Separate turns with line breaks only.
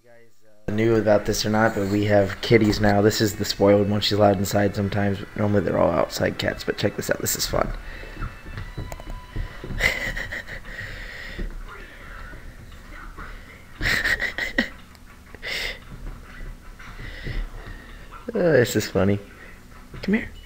Knew about this or not, but we have kitties now. This is the spoiled one. She's allowed inside sometimes. Normally they're all outside cats, but check this out. This is fun. This is funny. Come here.